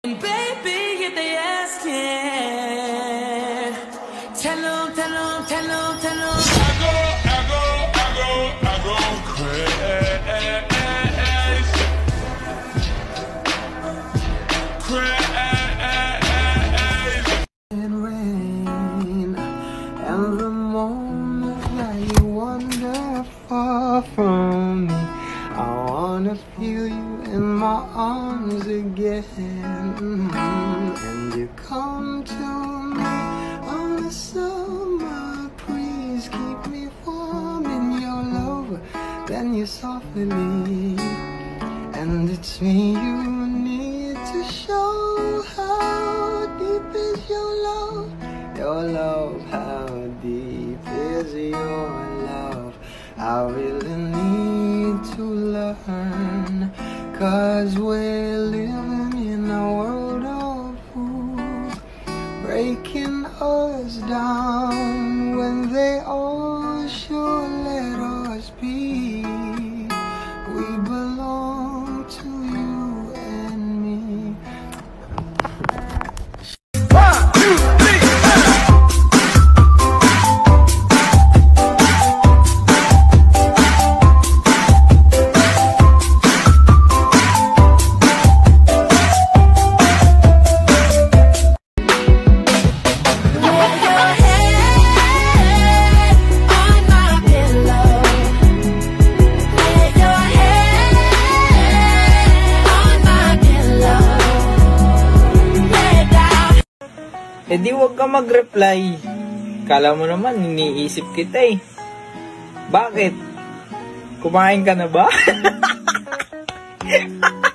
Baby, if they asking, tell them, tell them, tell them, tell them. I go crazy. And rain, and the moment that you wander far from me, I wanna feel you in my arms again. And you come to me on a summer breeze, keep me warm in your love, then you softly leave. And it's me you need to show. How deep is your love? Your love, how deep is your love? I really need to learn, 'cause we're living in a world of fools, breaking us down when they all should let us be. We belong to you and me. Eh di wag ka mag-reply. Kala mo naman, iniisip kita eh. Bakit? Kumain ka na ba?